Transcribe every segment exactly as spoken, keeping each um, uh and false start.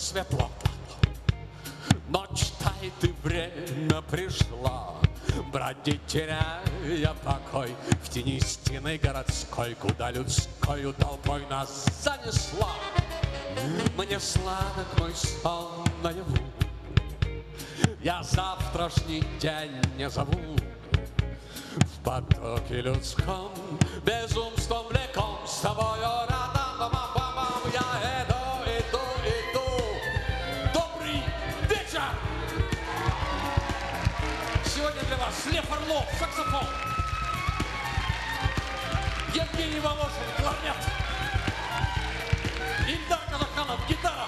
светло. Ночь тает и время пришло бродить, теряя покой в тени стены городской, куда людскою толпой нас занесло. Мне сладок мой сон наяву, я завтрашний день не зову. В потоке людском безумством влеком с тобою рядом, мам-мам, я иду, иду, иду. Добрый вечер! Сегодня для вас Лев Орлов, саксофон, Евгений Волошин, кларнет, Ильдар Казаханов, гитара,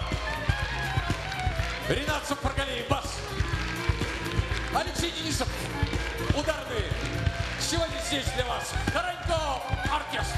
Ринат Сапаргалиев, бас, Алексей Денисов, ударные. Сегодня здесь для вас Хороньков оркестр.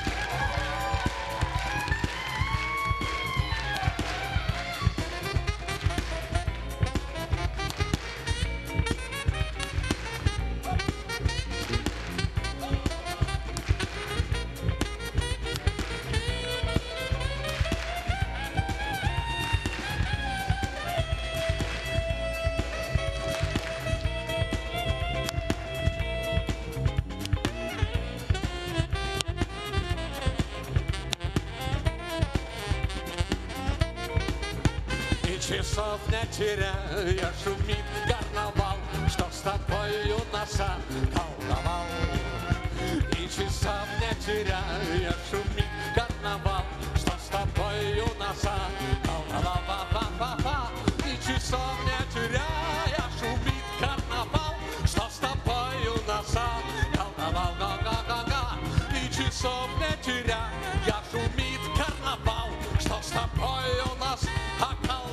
Часов не теряя, шумит карнавал, что с тобою нас околдовал. И часов не теряя, шумит карнавал, что с тобою нас околдовал. И часов не теряя, шумит карнавал, что с тобою нас околдовал. И часов не теряя, шумит карнавал, что с тобою нас околдовал.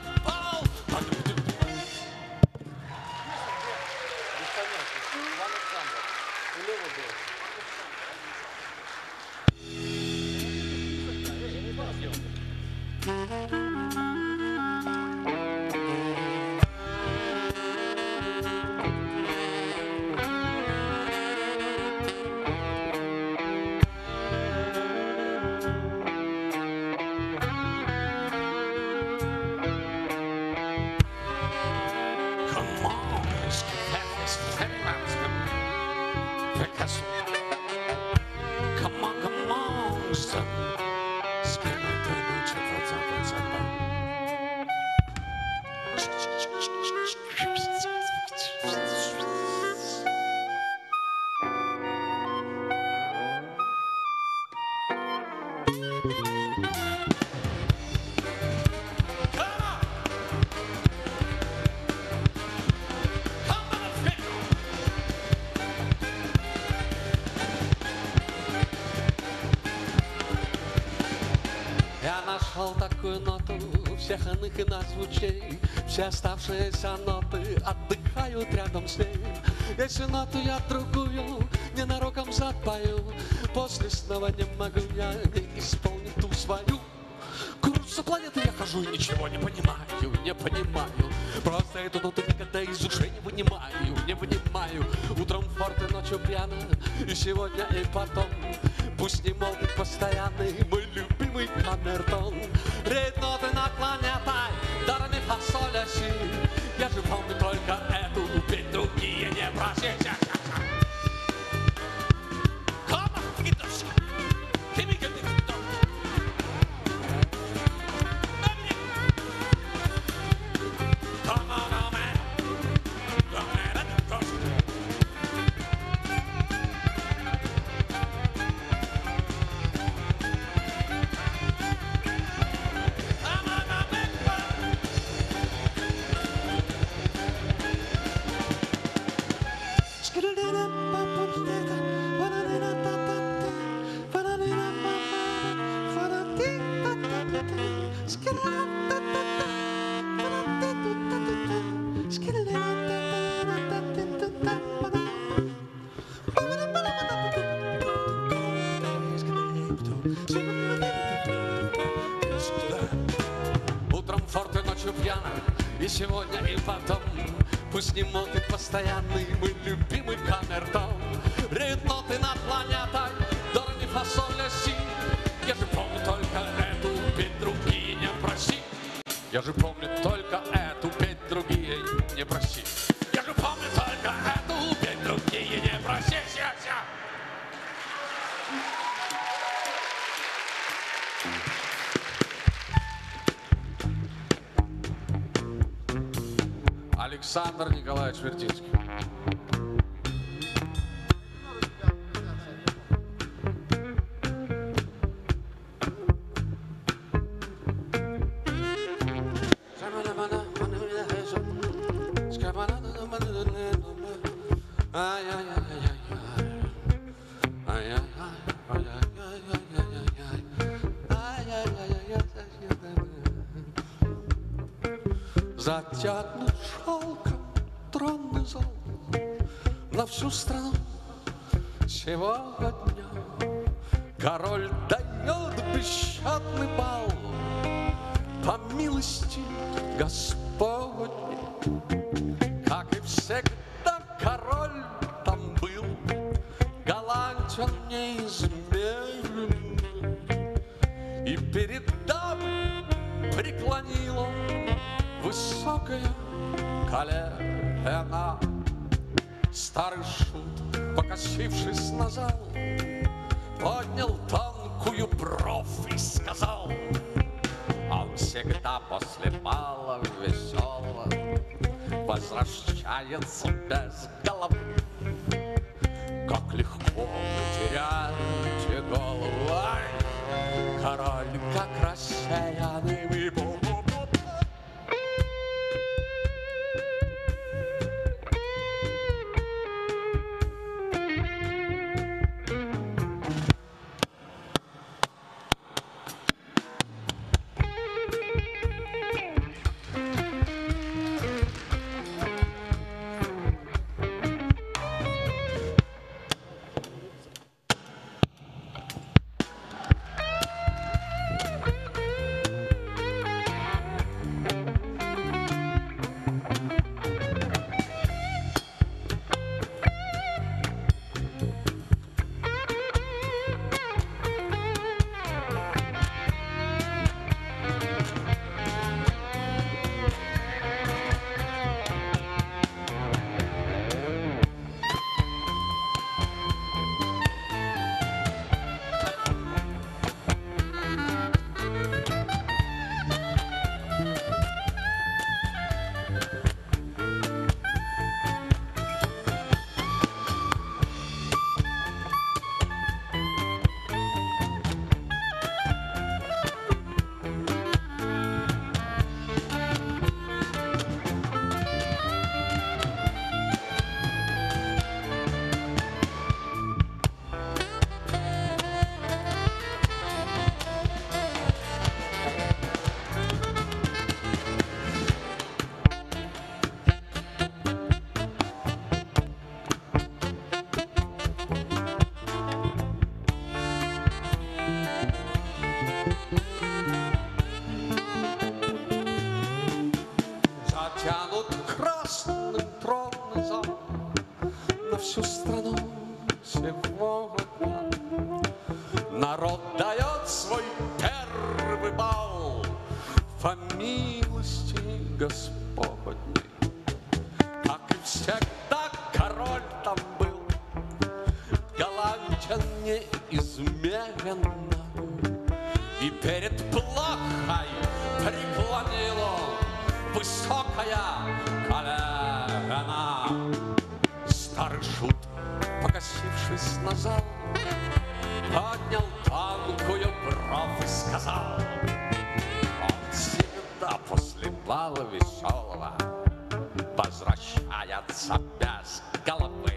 Нашел такую ноту всех иных и нас звучей. Все оставшиеся ноты отдыхают рядом с ней. Если ноту я другую ненароком запою, после снова не могу я не исполнить ту свою. Крутится планеты, я хожу и ничего не понимаю, не понимаю. Просто эту ноту никогда из ушей не вынимаю, не вынимаю. Утром форте, ночью пьяно, и сегодня, и потом. Пусть не молвит постоянный мой любимый камертон. Рейд ноты над планетой, до ре ми фа соль ля си. Я же помню только эту, ведь другие не просите. Утром форте, ночью пьяно, и сегодня, и потом. Пусть не молвит постоянный мой любимый камертон. Реют ноты над планетой, до ре ми фа соль ля си. Я же помню только эту, ведь другие не проси. Я же помню только эту, петь другие не проси. Я же помню только эту, петь другие не проси. Ся, ся. Александр Николаевич Вертинский. Затянут шелком тронный зал на всю страну сегодня. Король дает бесчетный бал по милости Господней. Как и всегда, король там был галантен неизмерен, и перед дамой преклонил он высокое колено. Старый шут, покосившись на зал, поднял тонкую бровь и сказал: он всегда после бала веселого возвращается без головы. Как легко вы теряете голову, ай, король, как рассеянный вы. Затянут красным тронный зал на всю страну сегодня. Народ дает свой первый бал по милости Господней. Как и всегда, король там был галантен неизмеренно, и перед плахой преклонил он высокая колено. Старый шут, покосившись на зал, поднял тонкую бровь и сказал: он всегда после бала веселого возвращается без головы.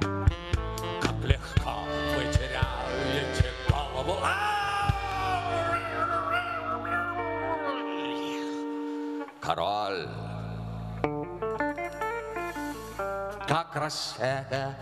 Как легко вы теряете голову. Король, как рассеянный.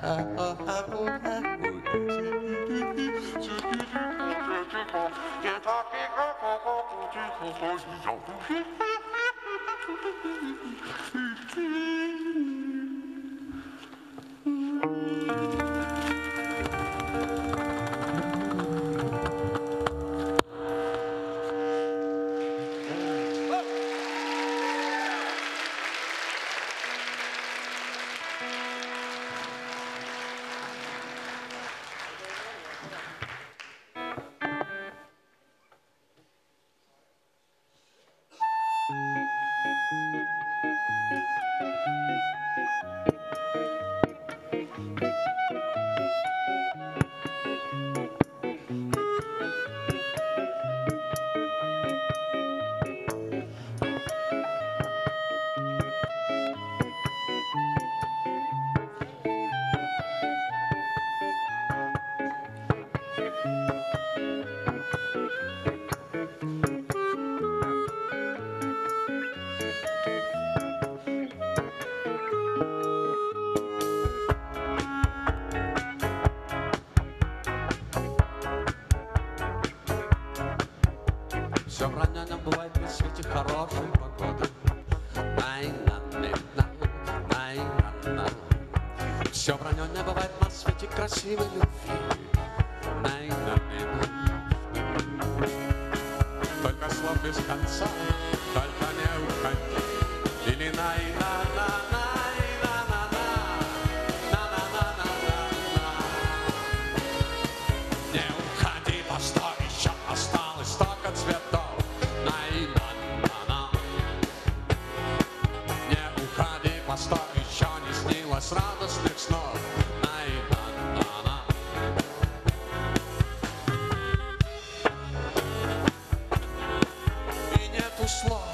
Все вранье не бывает при свете хорошей погоды. Най-на-на-на, все вранье не бывает на свете красивой любви. Най-на-на-на. Только слов без конца, только не уходи. Или най-на-на-на, на-на-на, на-на-на-на-на. Не уходи, постой, еще осталось столько цветов. Най-на-на-на. Не уходи, постой, еще не снилось радостных снов. Най-на-на-на. И нету слов.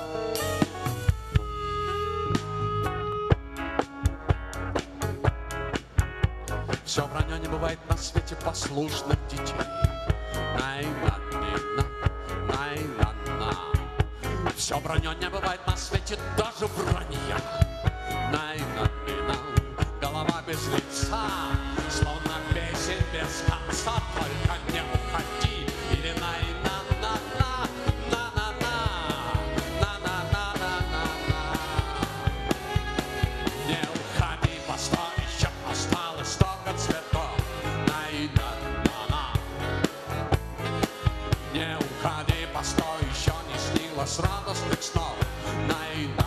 Все вранье не бывает на свете послушных детей. Най-на-на, най-на-на. Все вранье не бывает на свете даже вранья. Най-на-на, голова без лица, словно песен без конца. Только не уходи. Или най-на-на-на, на-на-на, на-на-на-на-на. Не уходи, постой, еще осталось столько цветов. Най-на-на-на. Не уходи, постой, еще не снилось радостных снов. Най-на-на-на.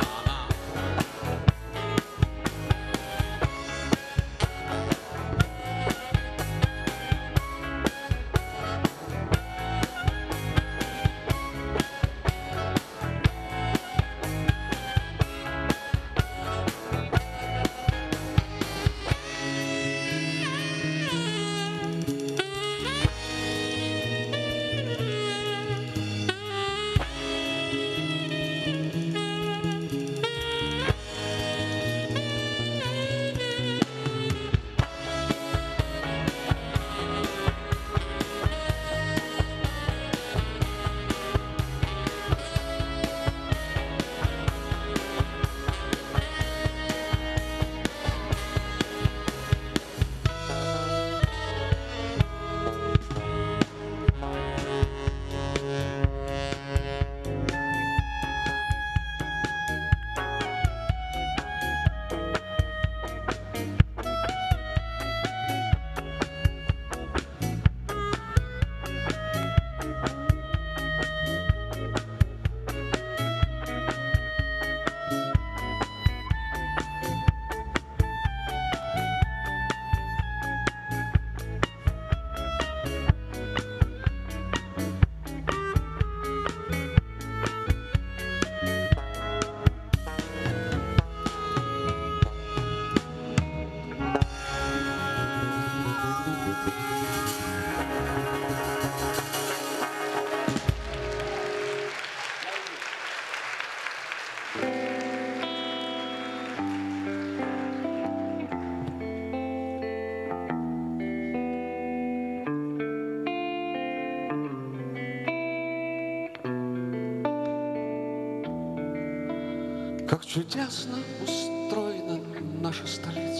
Как чудесно устроена наша столица.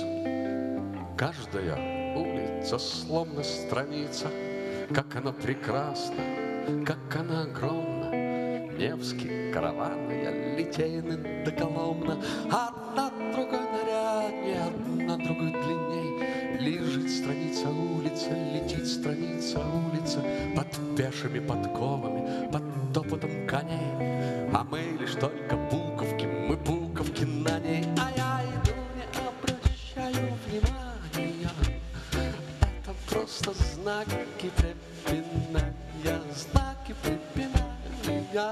Каждая улица словно страница. Как она прекрасна, как она огромна. Невский, караванная, Литейный до Коломна. Одна другой наряднее, одна другой длинней. Лежит страница улицы, летит страница улица. Под пешими подковами, под топотом коней. А мы лишь только буковки, мы буковки на ней. А я иду, не обращаю внимания. Это просто знаки препинания, знаки препинания,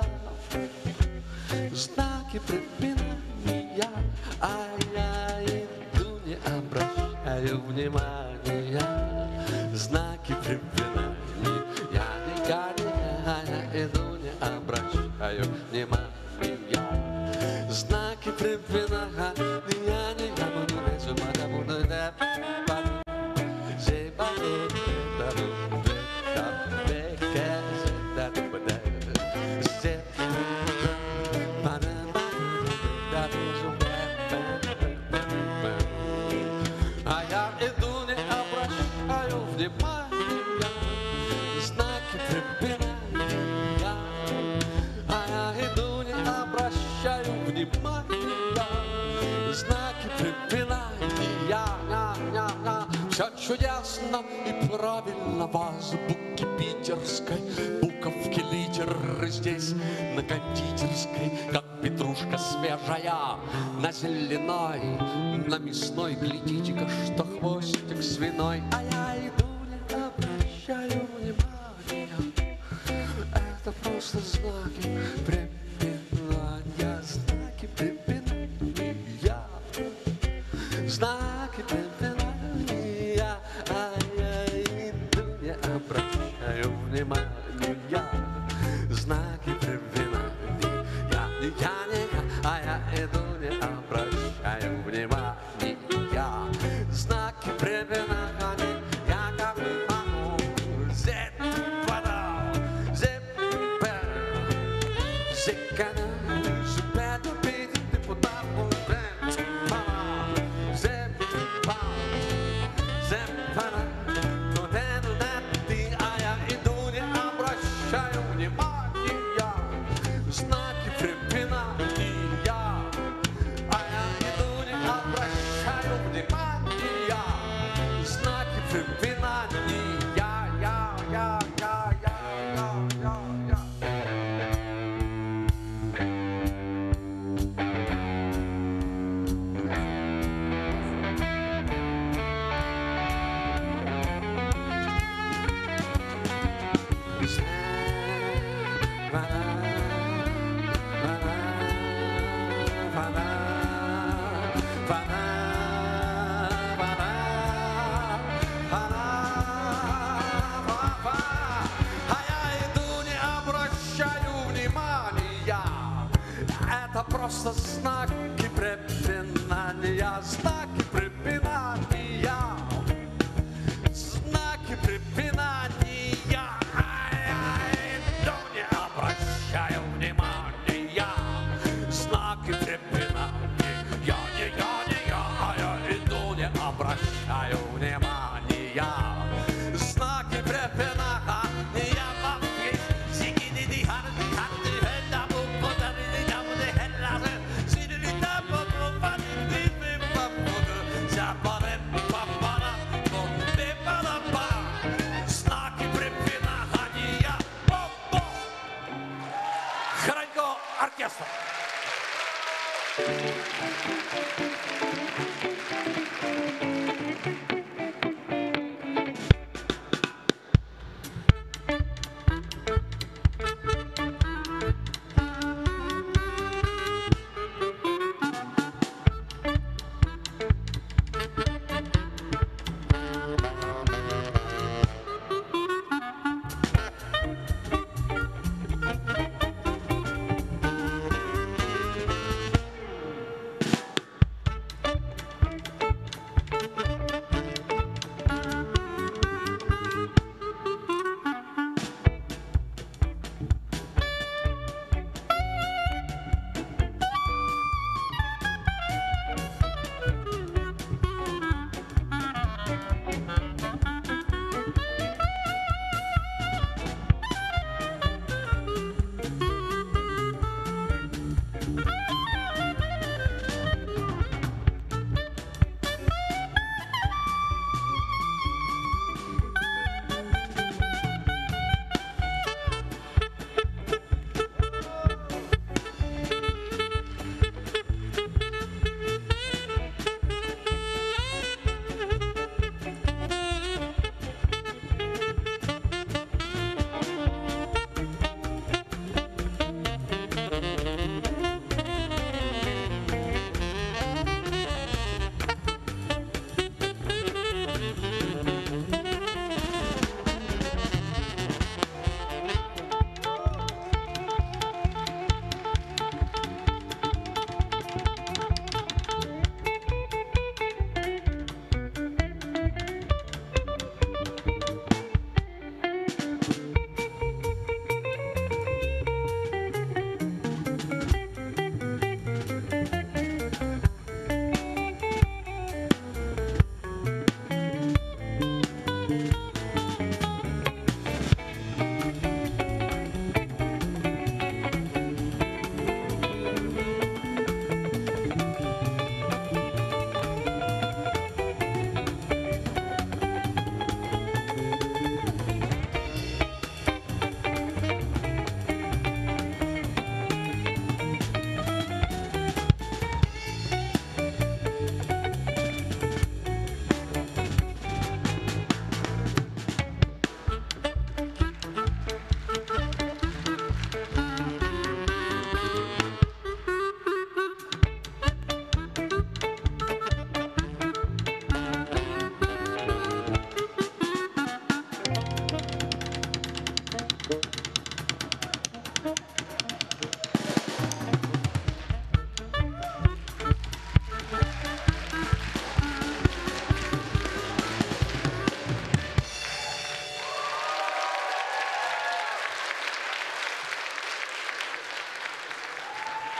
знаки препинания. А я иду, не обращаю внимания. Знаки препинания. Я никогда я иду, не обращаю внимания. Знаки препинания. Я не буду не буду не чудесно и правильно в азбуке питерской буковки литеры здесь на кондитерской, как петрушка свежая на зеленой, на мясной. Глядите-ка, что хвостик свиной. А я иду, не обращаю внимания, это просто знаки препинания, знаки препинания, знаки препинания. А я иду, не обращаю внимания, знаки препинания. Я, я, а я иду, не обращаю внимания, знаки препинания. Я как могу, зип, вода, зип, зикана, зипеду, пиди, депутату, зип, мама, зип, зип, вода, тудену, нети, а я иду, не обращаю внимания,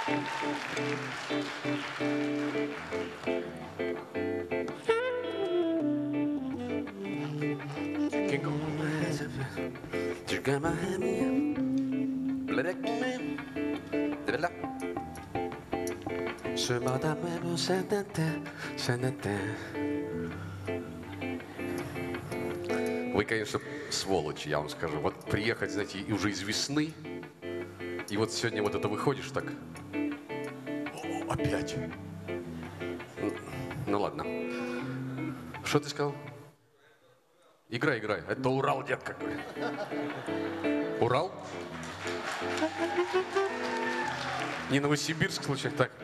Вы, конечно, сволочи, я вам скажу. Вот приехать, знаете, и уже из весны, и вот сегодня вот это выходишь так. О, опять. Ну, ну ладно. Что ты сказал? Играй, играй. Это Урал, детка. Урал? Не Новосибирск, случайно, так.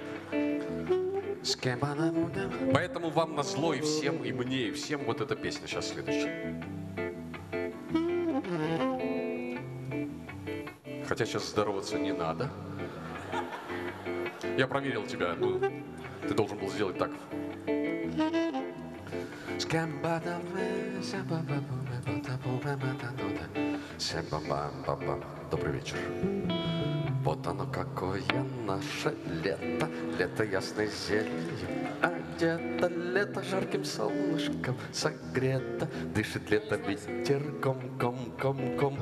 Поэтому вам назло и всем, и мне, и всем вот эта песня сейчас следующая. Хотя сейчас здороваться не надо. Я проверил тебя. Ну, ты должен был сделать так. Добрый вечер. Вот оно какое наше лето, лето ясной зеленью одето, лето жарким солнышком согрето, дышит лето ветерком, ком, ком, ком.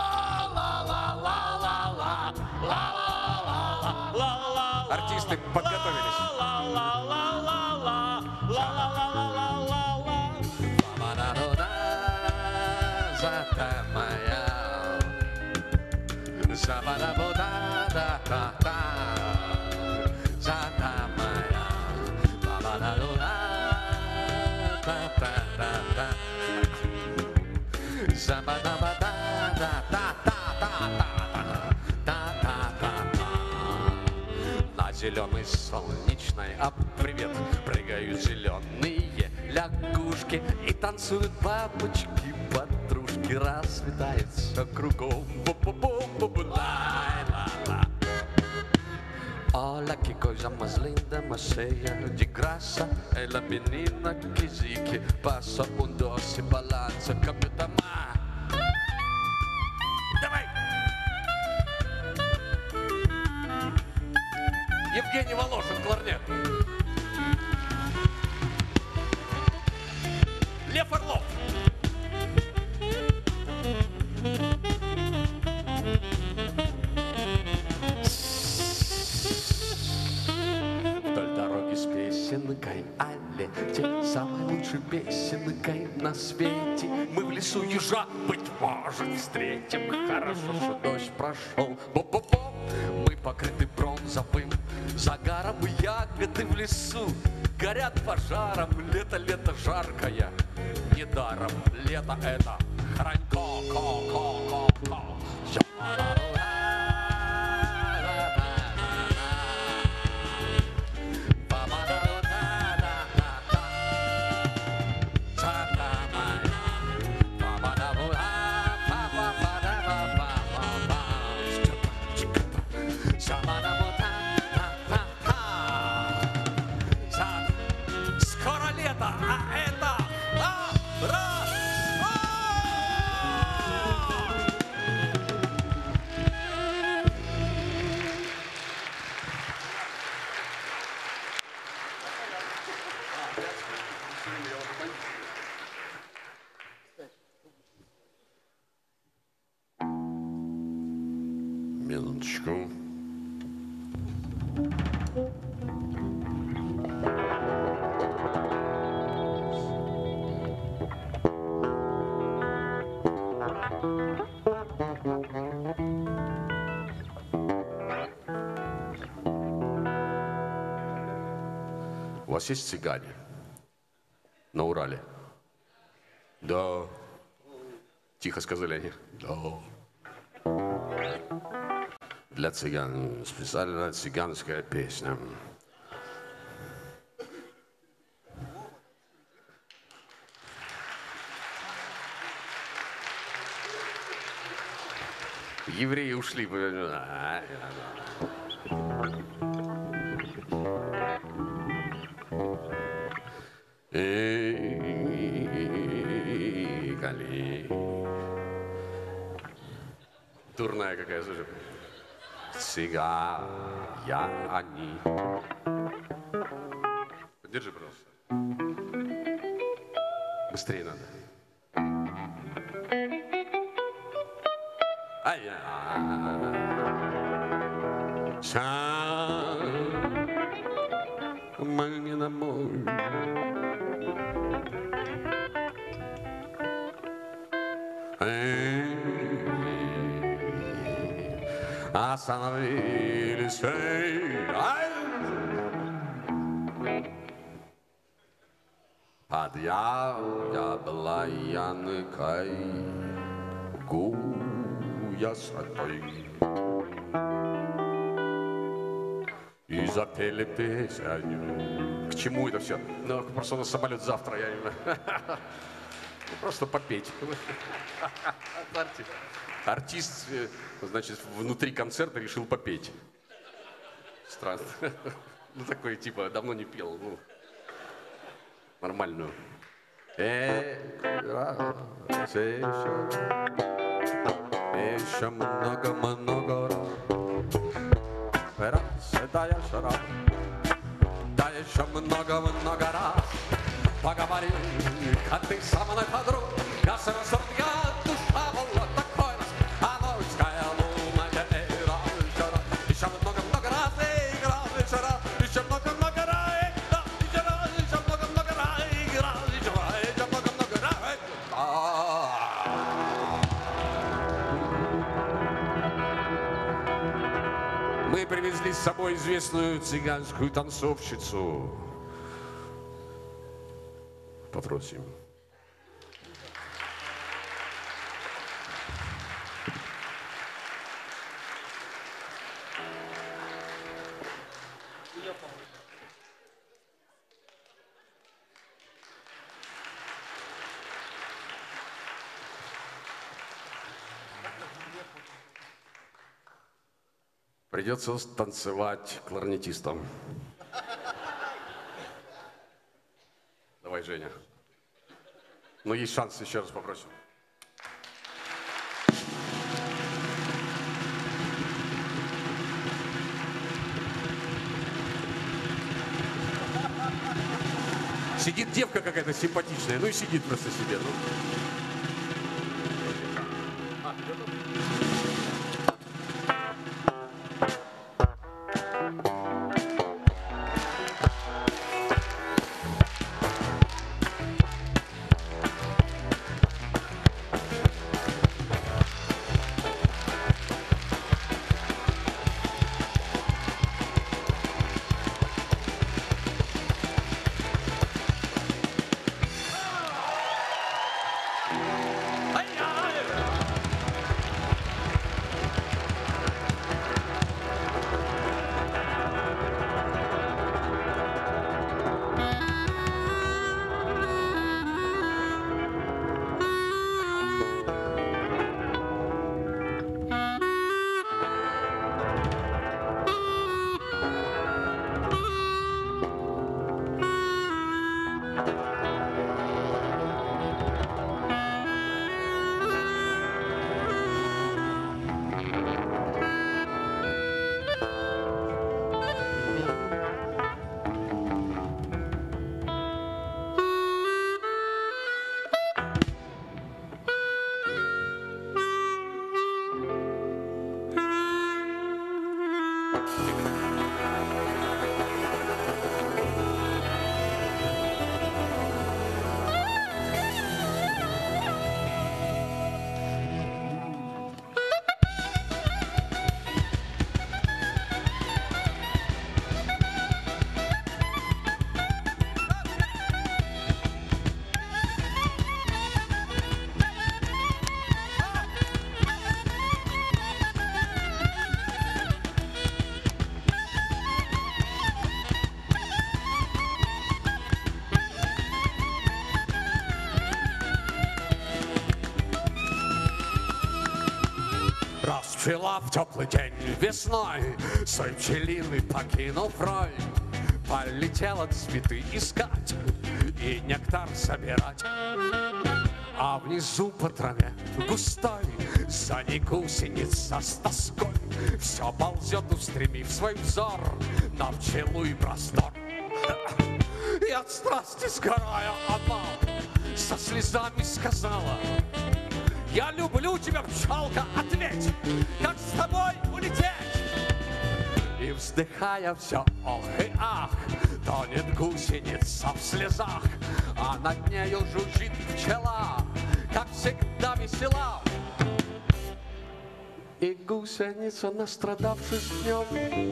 Артисты подготовились. На зеленый солнечный привет прыгают зеленые лягушки и танцуют бабочки, подружки, расцветает все кругом. Olha que coisa mais linda, mais cheia de graça. Ela menina que zique passa um doce balança. Capitã Mar. Давай! Евгений Волошин, кларнет. Лев Орлов. Вдоль дороги с песенкой о лете, самой лучшей песенкой на свете. Мы в лесу ежа, быть может, встретим. Хорошо, что дождь прошел. Бо-бо-бо. Мы покрыты бронзовым загаром, и ягоды в лесу горят пожаром. Лето, лето жаркое, недаром. Лето это хранько, ко, ко, ко, ко. Скоро лето, а это минуточку. У вас есть цыгане на Урале? Да. Тихо сказали они. Да. Для цыган специальная цыганская песня. Евреи ушли. Эй, Кали. Дурная какая, слушай. цыгане. Подержи, пожалуйста. Быстрее надо. Ай-я. Самый на мой. Остановились. Под яблонькой гуя сатой. И запели песню. К чему это все? Ну, просто на самолет завтра, я именно. Просто попеть. Артист, значит, внутри концерта решил попеть. Странно. Ну, такой, типа, давно не пел. Ну, нормальную. Еще много-много раз. Раз, да еще раз. Да еще много-много раз. Поговори, а ты со мной, подруг. Я сразу, я душа была такой раз. А ночная луна, я играл еще раз. Еще много-много раз, играл еще раз. Еще много-много раз, играл еще раз. Еще много-много раз, играл еще раз. Еще много-много раз. Мы привезли с собой известную цыганскую танцовщицу. Попросим. Придется танцевать кларнетистом. Давай, Женя. Но есть шанс, еще раз попросим. Сидит девка какая-то симпатичная, ну и сидит просто себе. Ну. Расцвела в теплый день весной, свой пчелиный покинул рой. Полетела цветы искать и нектар собирать. А внизу по траве густой За ней гусеница с тоской все ползет, устремив свой взор на пчелу и простор. И от страсти сгорая она со слезами сказала: я люблю тебя, пчелка, ответь, как с тобой улететь? И вздыхая все ох и ах, тонет гусеница в слезах, а над нею жужжит пчела, как всегда весела. И гусеница, настрадавшись днем,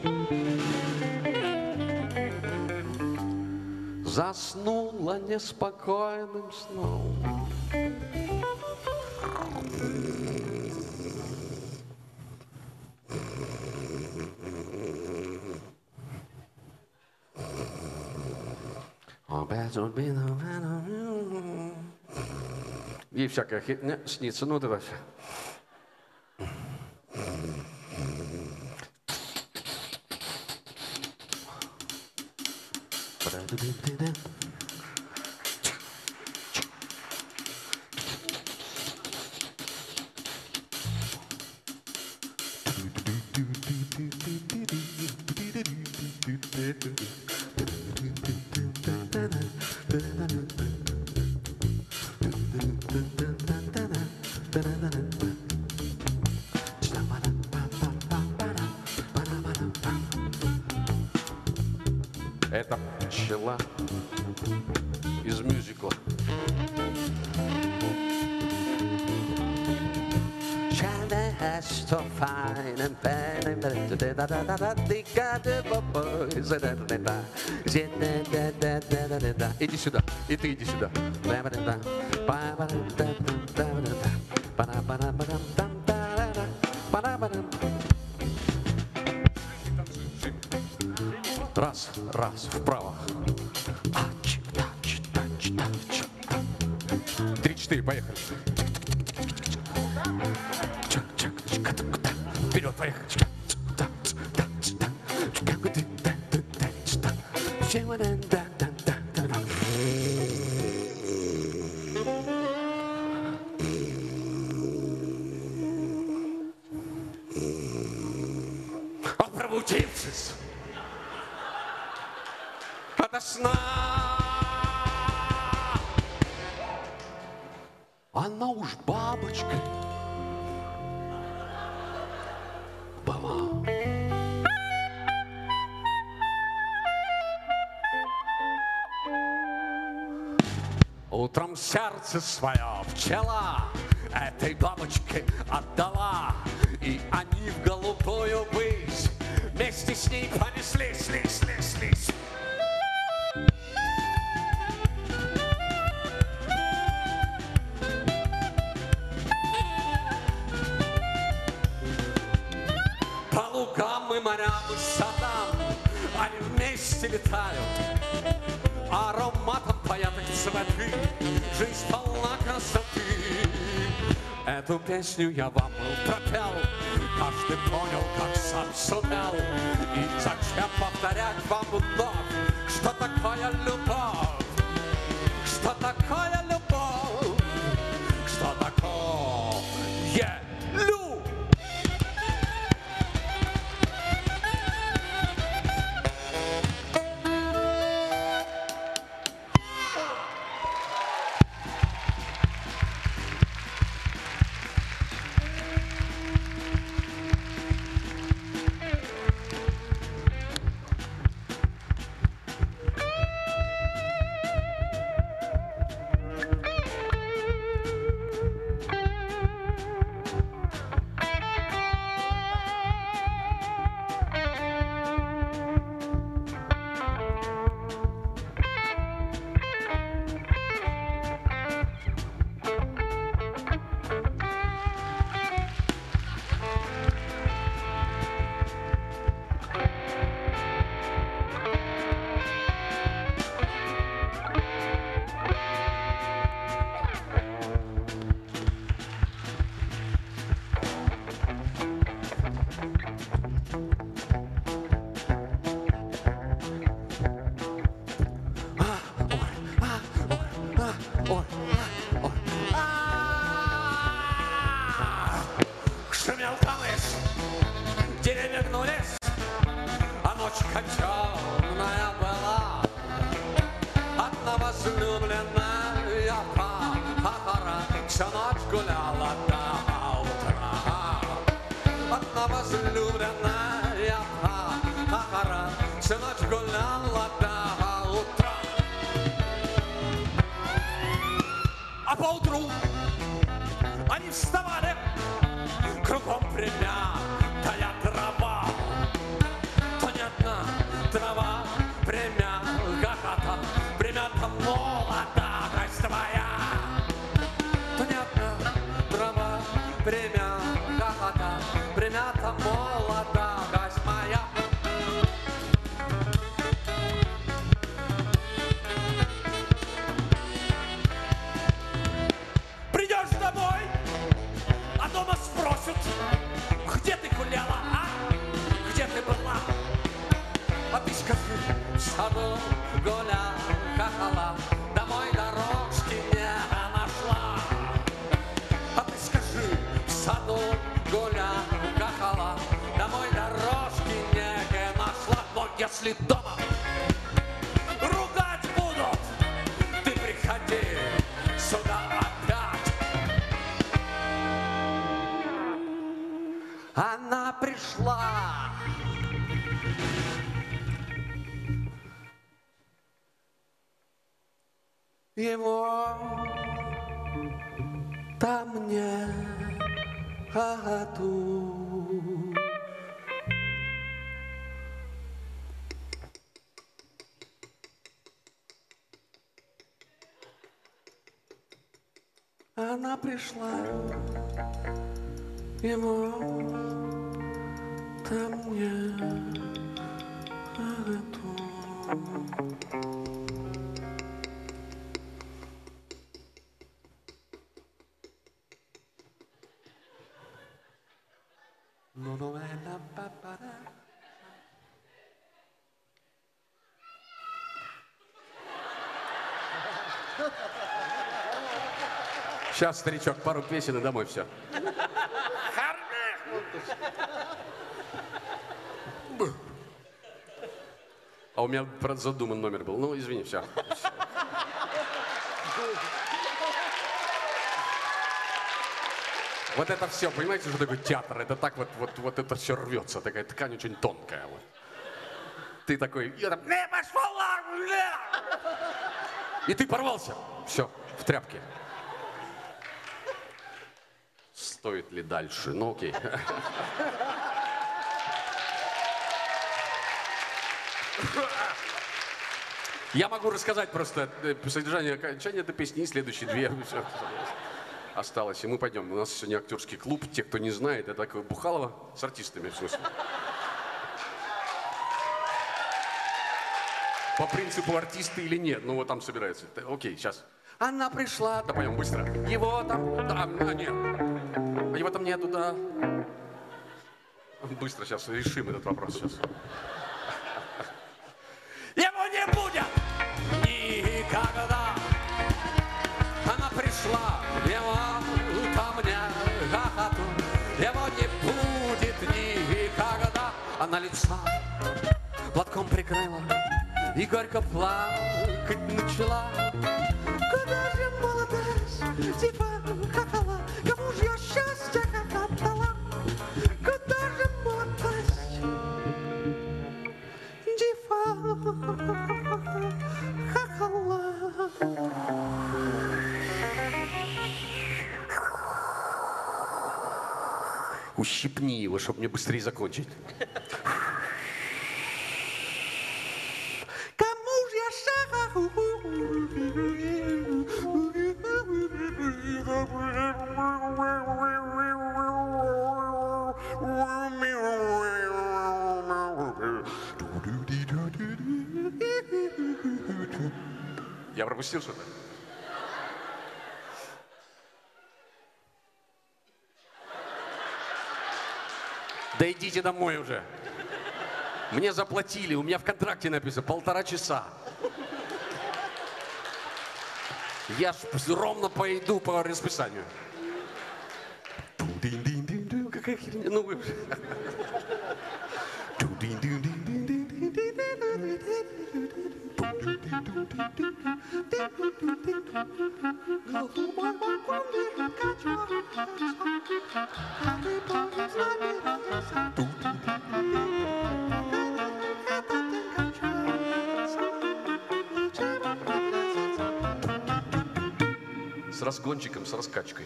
заснула неспокойным сном. Ей всякая хитня снится, ну давай. Это пчела из мюзикла. So fine and fine and иди сюда, и ты иди сюда. Раз, раз, вправо. Три-четыре, поехали. Вперед, поехали. Он пробудившись ото сна, она уж бабочкой была. Утром сердце свое пчела этой бабочке отдала, и они в голубую высь вместе с ней понеслись, лись, лись, лись. По лугам и морям и садам они вместе летают, ароматом поят их цветы, жизнь полна красоты. Эту песню я вам пропел, каждый понял, как сам сумел. И зачем повторять вам вновь, что такое любовь, что такое любовь, что такое любовь. она возлюбленная, ха-ха-ха, всю ночь гуляла до утра. А поутру они вставали, кругом примятая трава. То не одна трава примята, примята молодость твоя. То не одна трава примята, примята молодость моя. Придешь домой, а дома спросят, где ты гуляла, а? Где ты была? А ты скажи, в саду гуляла, хахала, домой дорожки не нашла. А ты скажи, в саду гуляла, хахала, домой дорожки не нашла. Но если дома ругать будут, ты приходи сюда опять. Она пришла. Его там нету. Она пришла. Его там нету. Сейчас, старичок, пару песен и домой все. А у меня, правда, задуман номер был. Ну, извини, все. Вот это все, понимаете, что такое театр? Это так вот, вот, вот это все рвется, такая ткань очень тонкая. Вот. Ты такой, я там, не пошел, и ты порвался. Все, в тряпке. Стоит ли дальше? Ну, окей. Я могу рассказать просто содержание окончания этой песни и следующие две. Все. Осталось, и мы пойдем. У нас сегодня актерский клуб. Те, кто не знает, это такое Бухалово с артистами, в смысле. По принципу артисты или нет, ну вот там собираются. Окей, сейчас. Она пришла, да пойдем быстро. Его там, да, а, нет. А его там нету, да. Быстро сейчас решим этот вопрос сейчас. Его не будет никогда. Она пришла, его ко мне, хахату. Его не будет никогда. Она лица платком прикрыла и горько плакать начала. Куда же молодость, типа хахала, кому же я счастье хахатала? Куда же молодость, типа хахала? Ущипни его, чтобы мне быстрее закончить. Кому же я шагу? Я пропустил что-то? Да идите домой уже. Мне заплатили, у меня в контракте написано полтора часа. Я ж ровно пойду по расписанию. Какая херня? Ну вы... разгончиком с раскачкой.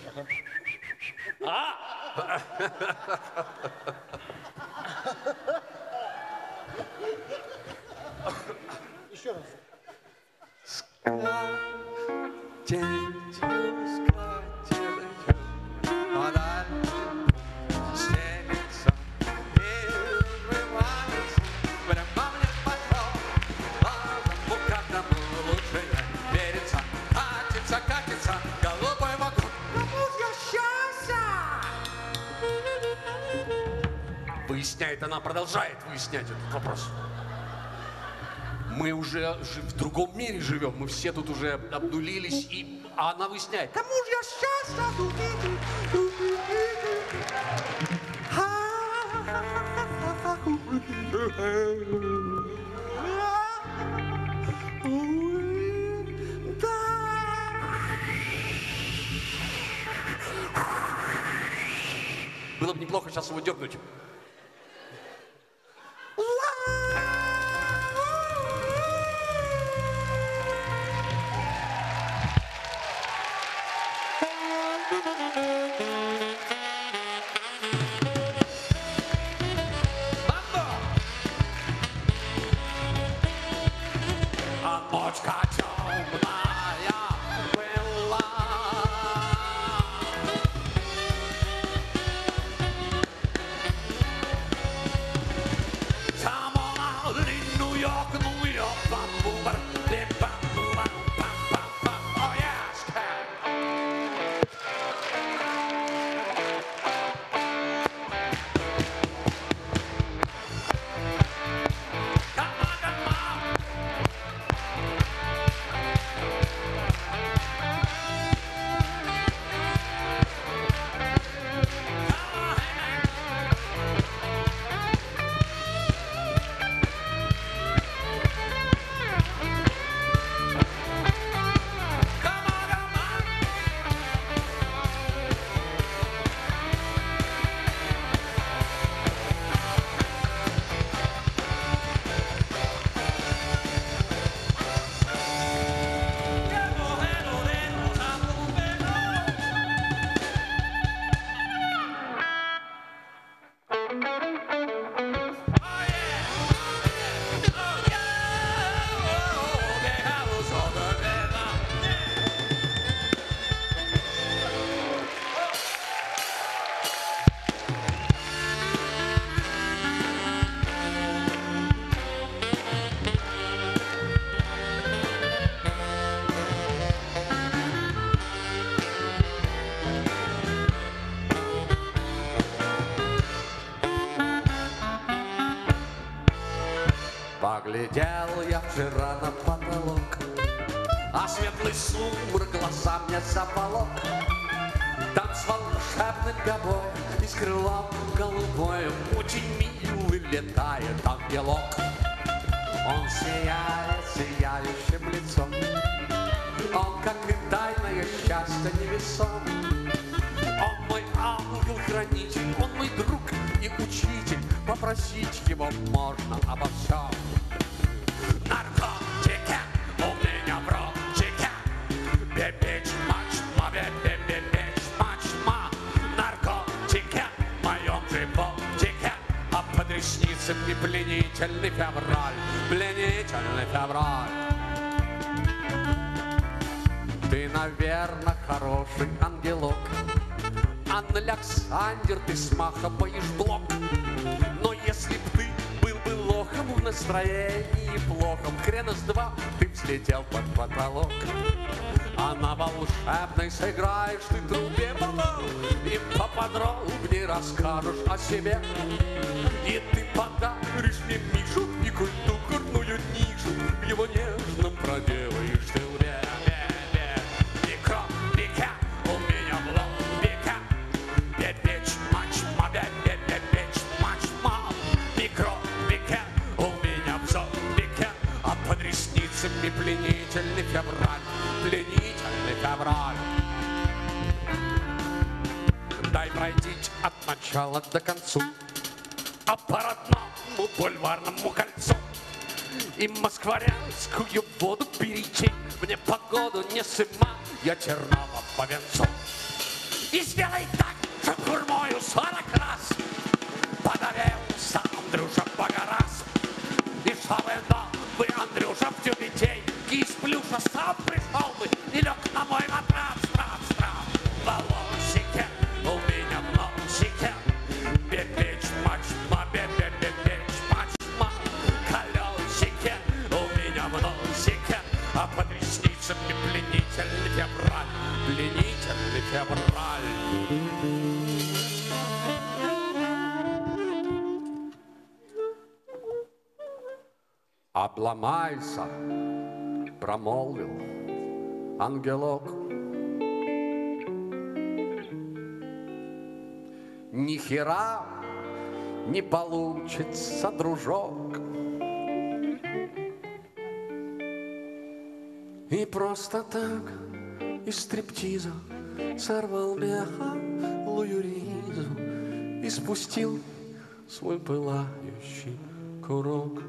Еще раз. Выясняет, она продолжает выяснять этот вопрос. Мы уже в другом мире живем, мы все тут уже обнулились, и а она выясняет. Кому же я счастье? Было бы неплохо сейчас его дернуть. Поглядел я вчера на потолок, а светлый сумрак глаза мне заволок. Там с волшебным гобой и с крылом голубой очень милый летает ангелок. Он сияет сияющим лицом, он, как и тайное счастье, невесом. Он мой ангел-хранитель, он мой друг и учитель, попросить его можно обо всем. Наркотики у меня в ротике, бебечма, чма, бебе-бебечма, чма. Наркотики в моем животике, а под ресницами пленительный февраль, пленительный февраль. Ты, наверное, хороший ангелок, а на Александр ты смахиваешь блок. Но если б ты был бы лохом в настроении плохом, хрена с два ты взлетел под потолок. А на волшебной сыграешь ты трубе баллон и поподробнее расскажешь о себе. И ты подаришь мне Мишу и культурную нишу, в его нежном проделаешь ты лбе. Пленительный февраль, пленительный февраль. Дай пройти от начала до концу, а по родному бульварному кольцу и москворянскую воду перейти. Мне погоду не сыма, я Чернова по венцу. И сделай так, чтоб курмою сорок раз подавился Андрюша Богораз. И чтобы новый Андрюша в тюбетейке из плюша сам пришел бы и лег на мой матрас, трас, трас. В волосике у меня в носике бебеч, мачма, бебе-бебеч, мачма. Колесике у меня в носике, а под ресницами пленительный февраль, пленительный февраль. Обломайся, промолвил ангелок. Ни хера не получится, дружок. И просто так из стриптиза сорвал меха луюризу и спустил свой пылающий курок.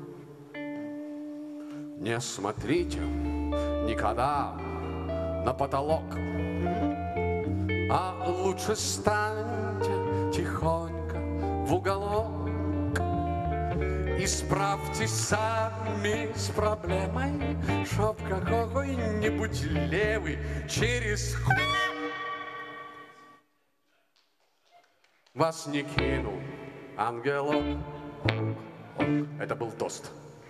Не смотрите никогда на потолок, а лучше станьте тихонько в уголок и справьтесь сами с проблемой, чтоб какой-нибудь левый через хуй вас не кинул, ангелок. Это был тост.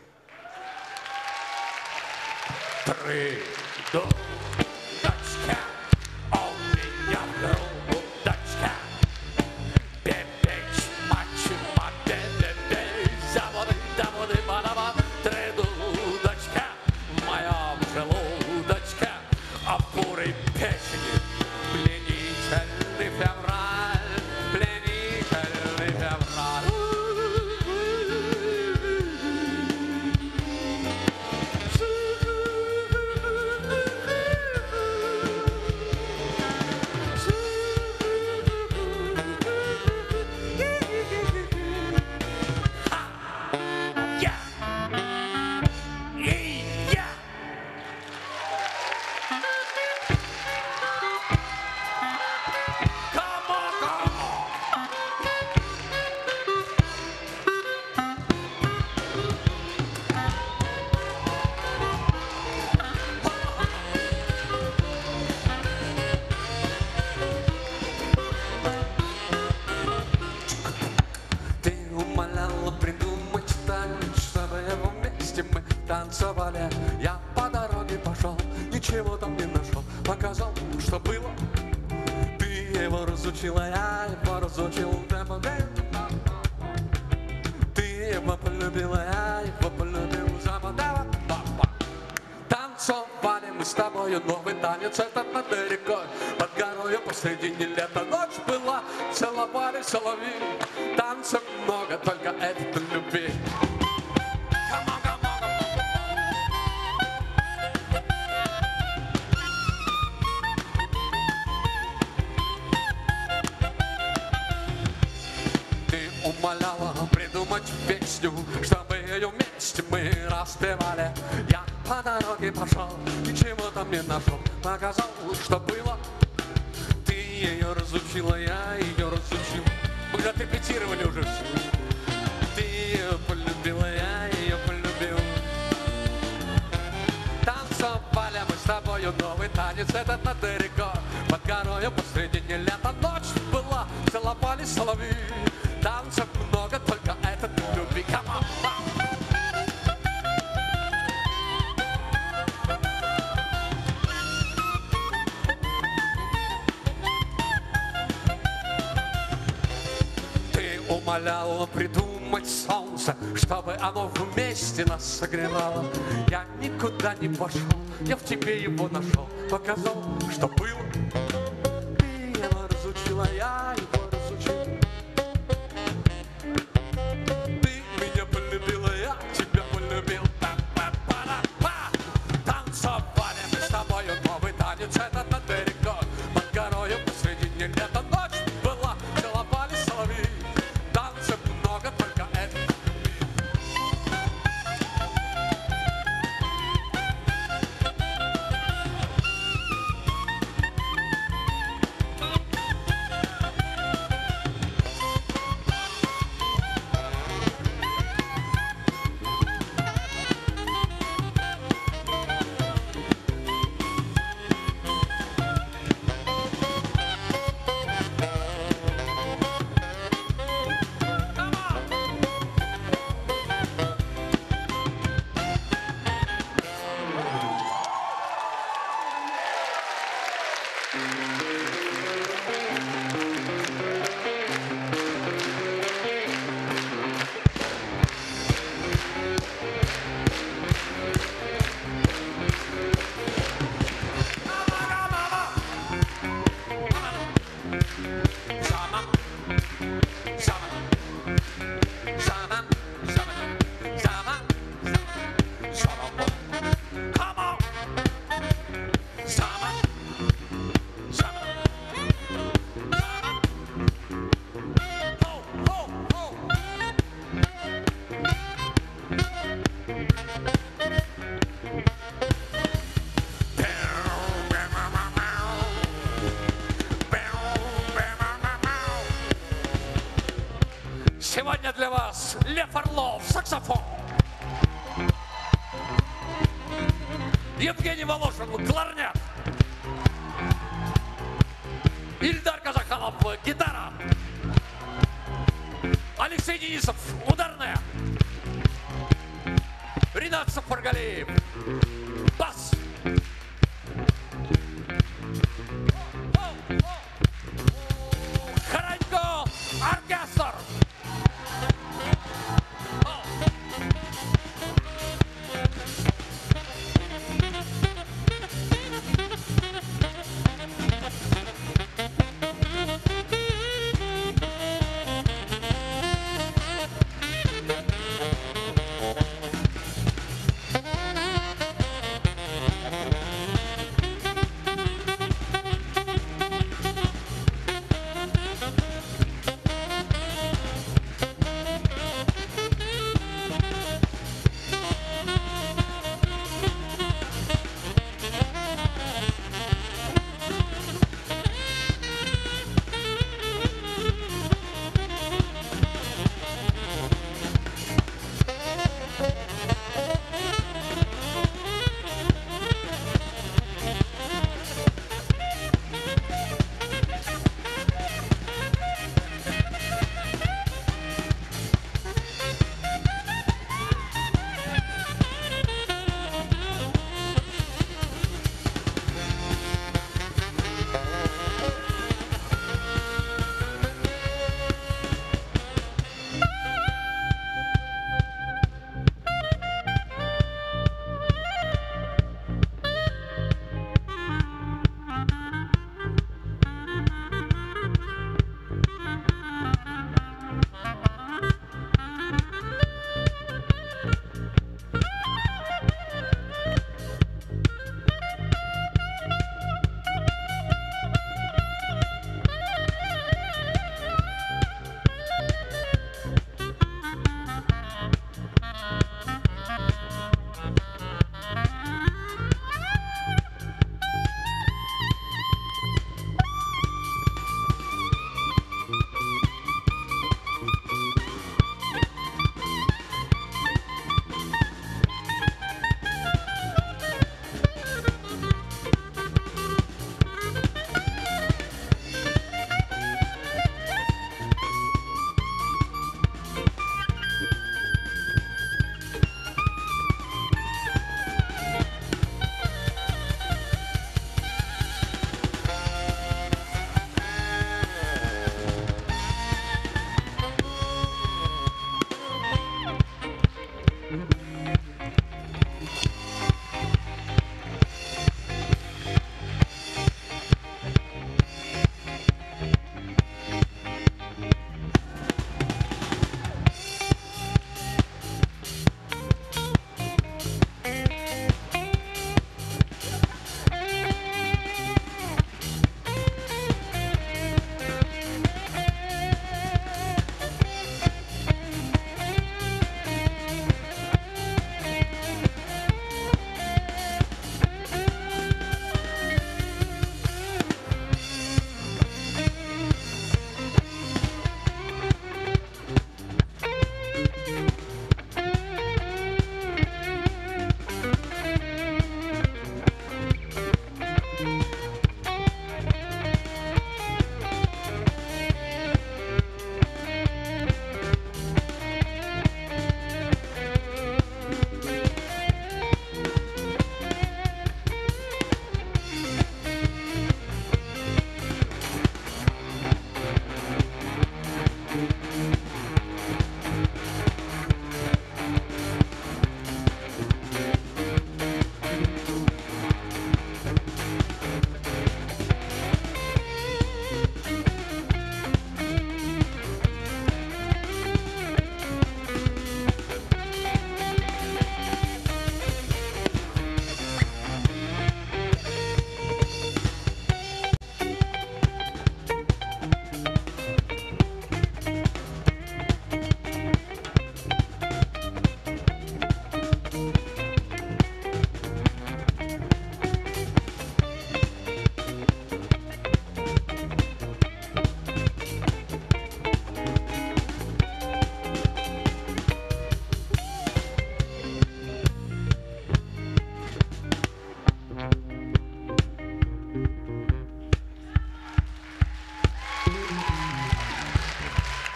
Три, дудочка, у меня грудочка, бебеч, мачма, бе-бе-бе, заводы, заводы, бараба. Три дудочка в моем желудочке, а в бурой печени пленительный февраль, пленительный февраль. Танцевали, я по дороге пошел, ничего там не нашел, показал, что было. Ты его разучила, я его разучил, ты его полюбила, я его полюбил, замадава, папа. Танцевали мы с тобою новый танец, этот над рекой, под горою посредине лета ночь была, целовали соловьи, танцев много, только это любви. Умоляла придумать песню, чтобы ее вместе мы распевали. Я по дороге пошел, ничего там не нашел, показал, что было. Ты ее разучила, я ее разучил. Мы когда репетировали уже все. Ты ее полюбила, я ее полюбил. Танцевали мы с тобою новый танец, этот над рекой, под горою посредине лета ночь была, целовали соловьи. Танцев много, только это любви. Come on, ты умоляла придумать солнце, чтобы оно вместе нас согревало. Я никуда не пошел, я в тебе его нашел, показал, что было. Ты его разучила, я его разучил. Этот над рекой, под горою посредине лета ночь была, целовали соловьи. Танцев много, только это любви. Сегодня для вас Лев Орлов, саксофон. Евгений Волошин, кларнет. Ильдар Казаханов, гитара. Алексей Денисов, ударная. Ринат Сафаргалиев, бас. Харанько, оркестр.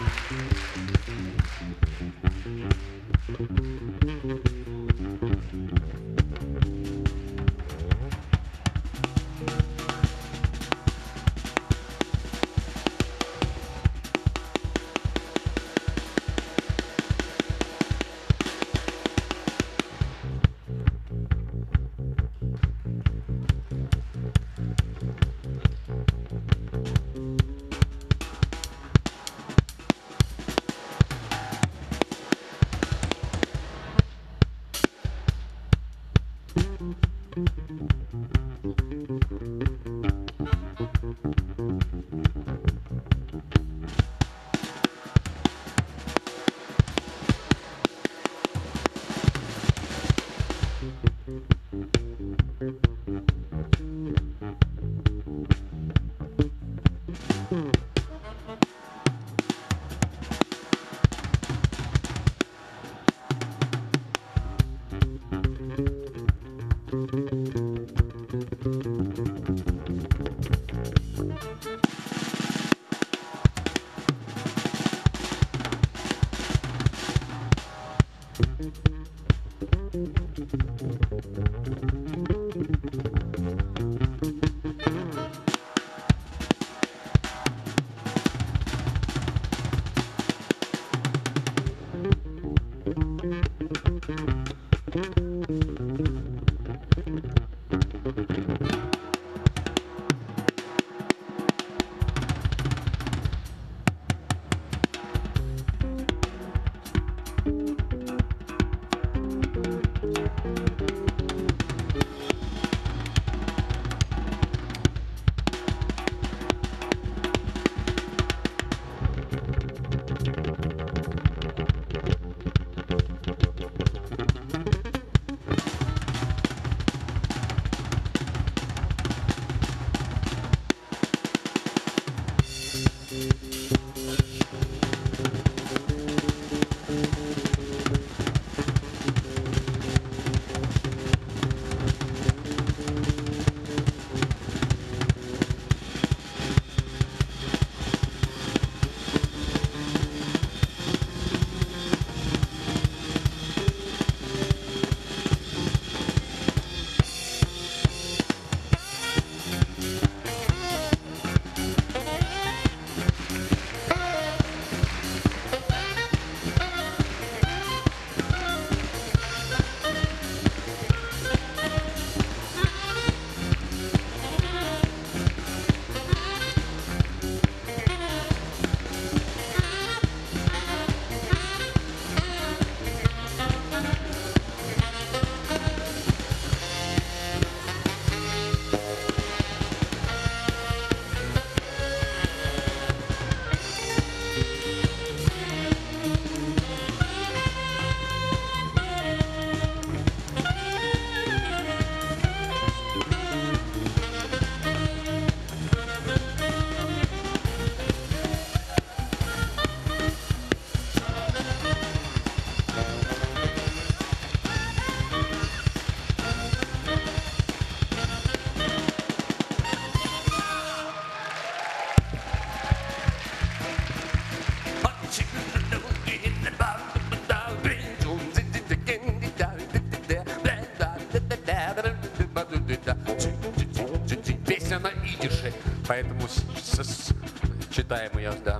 Песня на идише, поэтому с, с, читаем ее, да.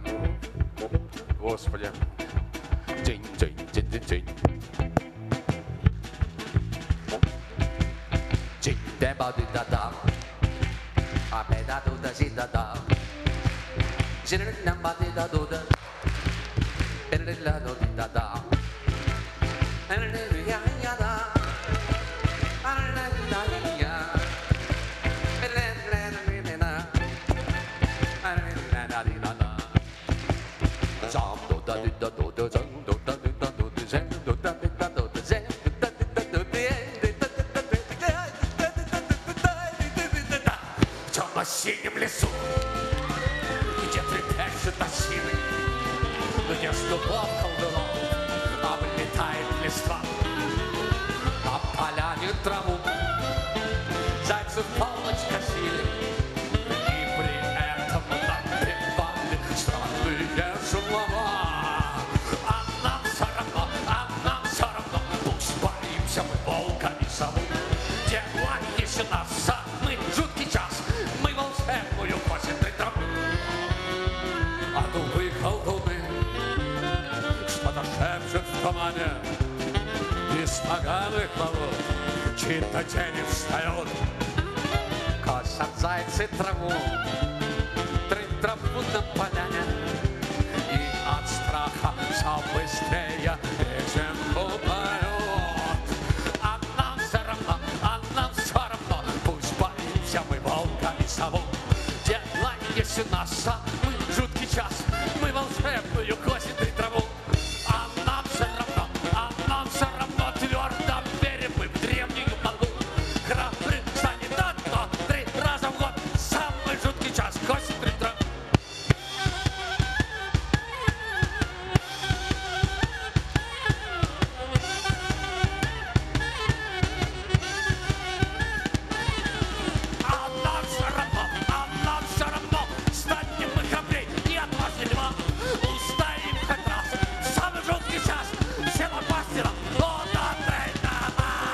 Господи. День, день, день, день, день. День, да, да, да, да. А педа туда, сида, да. Сирена, бады, да, туда. Передла, да, да. Аллилуйя, я, да. В темно-синем лесу, где трепещут осины, где с дубов колдунов облетает листва, на поляне траву зайцы в полночь косили, и при этом напевали странные слова. шепчет в тумане из поганых полов, чьи-то тени встает. Косят зайцы траву, трынь траву на поляне, И от страха все быстрее песенку поет. а нам все равно, а нам все равно, Пусть боимся мы волка и сову. делай, если нас самый жуткий час, мы волшебную косит и траву. А нам все равно, а нам все равно, твердо верим мы в древнюю молву. Храбрым станет одно, три раза в год, самый жуткий час, косит и траву. А нам все равно, а нам все равно, станем мы храбрей и отважнее льва. Устоим хоть раз, в самый жуткий час, села пастера, вот отдельно.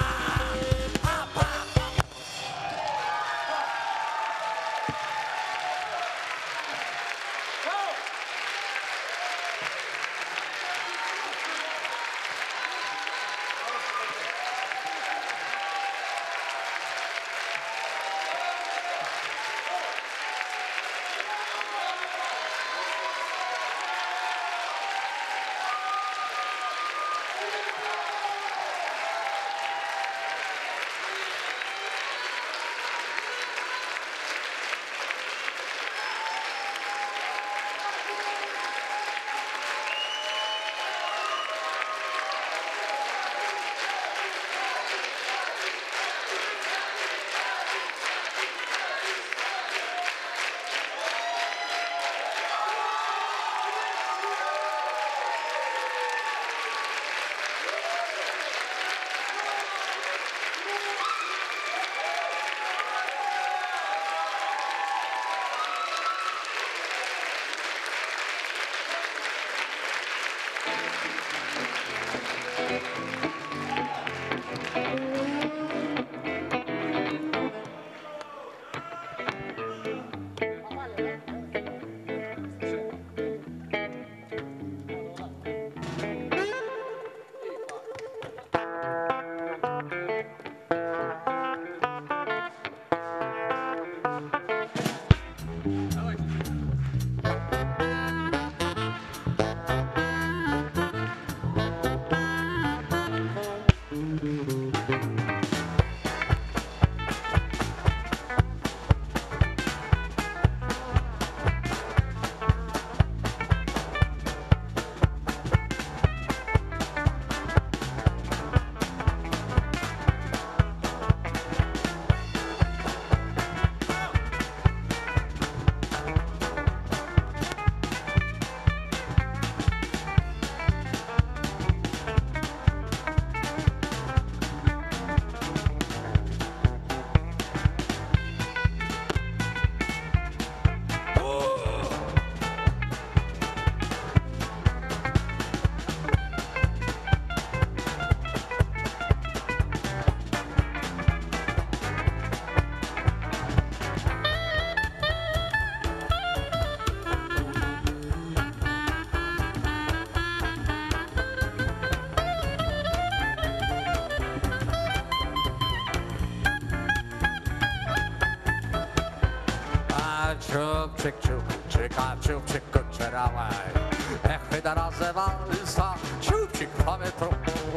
Чупчик-чупчика, чупчик кучерявый, эх, и да развивался чупчик по ветру.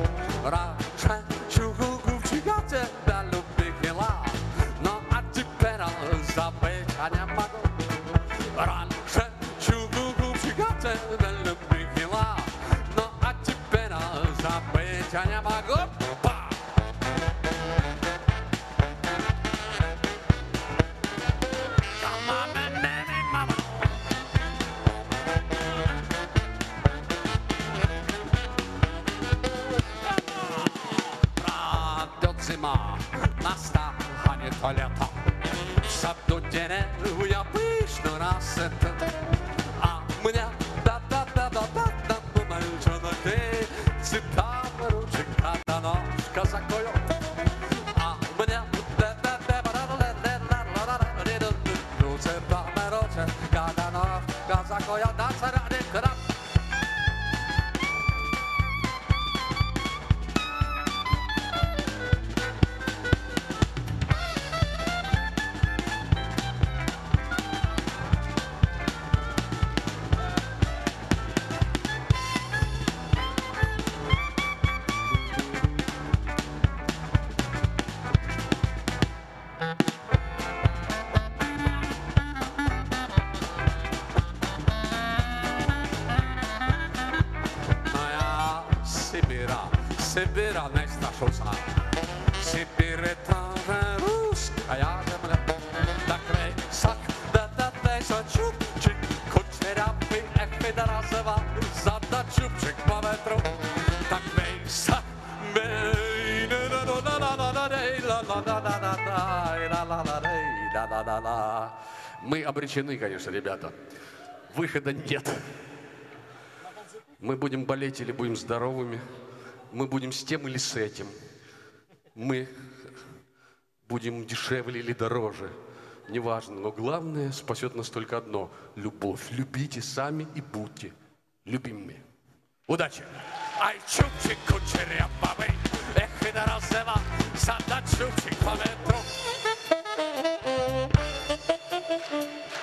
Раньше чупчика тебя любила, но а теперь забыть я не могу. Раньше чупчика тебя любила, но а теперь забыть я не могу. Зима, настанет лето. В саду деревья пышно рассыпят, а мне да-да-да-да-да-да, мальчонок, и цвета ручек, когда ножка закроет. А мне да-да-да-да-да-да-да-да-да-да-да, ну цвета ручек, когда ножка закроет. Да, царя-ди-краб. Сибира, Сибира не страшуся. Сибирь та же русская земля. Так рейсак, да-да, десь чубчик, кучерявий, ех, да разова, зада чубчик по ветру. Так рейсак, бей, мы обречены, конечно, ребята. Выхода нет. Мы будем болеть или будем здоровыми. Мы будем с тем или с этим. Мы будем дешевле или дороже. Неважно, но главное спасет нас только одно – любовь. Любите сами и будьте любимыми. Удачи! Ай, чубчик кучерявый, эх, и да разева, зада чубчик по ветру.